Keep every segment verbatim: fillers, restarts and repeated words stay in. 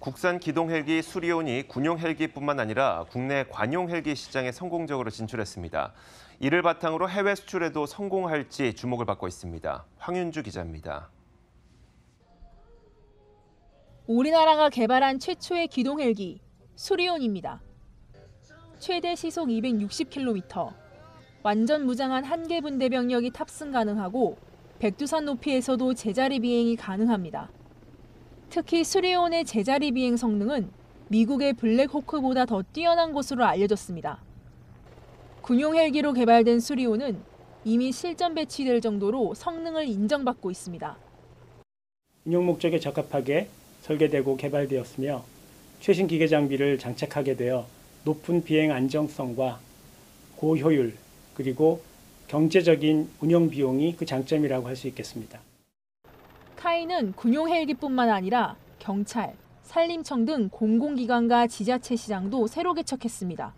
국산 기동 헬기 수리온이 군용 헬기뿐만 아니라 국내 관용 헬기 시장에 성공적으로 진출했습니다. 이를 바탕으로 해외 수출에도 성공할지 주목을 받고 있습니다. 황윤주 기자입니다. 우리나라가 개발한 최초의 기동 헬기 수리온입니다. 최대 시속 이백육십 킬로미터, 완전 무장한 한 개 분대 병력이 탑승 가능하고 백두산 높이에서도 제자리 비행이 가능합니다. 특히 수리온의 제자리 비행 성능은 미국의 블랙호크보다 더 뛰어난 것으로 알려졌습니다. 군용 헬기로 개발된 수리온은 이미 실전 배치될 정도로 성능을 인정받고 있습니다. 운용 목적에 적합하게 설계되고 개발되었으며 최신 기계 장비를 장착하게 되어 높은 비행 안정성과 고효율 그리고 경제적인 운영 비용이 그 장점이라고 할 수 있겠습니다. 카이는 군용 헬기뿐만 아니라 경찰, 산림청 등 공공기관과 지자체 시장도 새로 개척했습니다.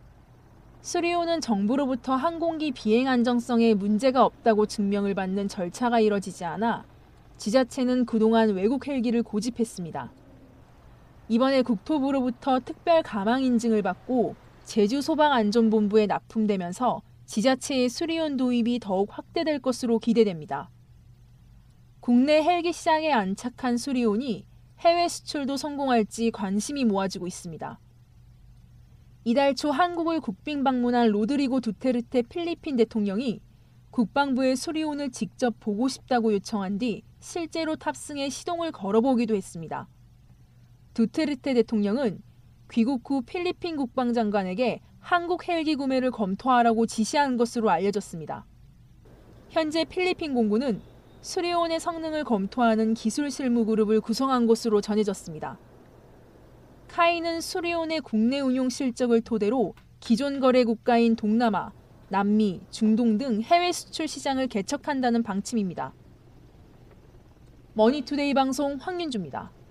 수리온은 정부로부터 항공기 비행 안정성에 문제가 없다고 증명을 받는 절차가 이뤄지지 않아 지자체는 그동안 외국 헬기를 고집했습니다. 이번에 국토부로부터 특별 가망 인증을 받고 제주소방안전본부에 납품되면서 지자체의 수리온 도입이 더욱 확대될 것으로 기대됩니다. 국내 헬기 시장에 안착한 수리온이 해외 수출도 성공할지 관심이 모아지고 있습니다. 이달 초 한국을 국빈 방문한 로드리고 두테르테 필리핀 대통령이 국방부에 수리온을 직접 보고 싶다고 요청한 뒤 실제로 탑승해 시동을 걸어보기도 했습니다. 두테르테 대통령은 귀국 후 필리핀 국방장관에게 한국 헬기 구매를 검토하라고 지시한 것으로 알려졌습니다. 현재 필리핀 공군은 수리온의 성능을 검토하는 기술 실무 그룹을 구성한 것으로 전해졌습니다. 카이는 수리온의 국내 운용 실적을 토대로 기존 거래 국가인 동남아, 남미, 중동 등 해외 수출 시장을 개척한다는 방침입니다. 머니투데이 방송 황윤주입니다.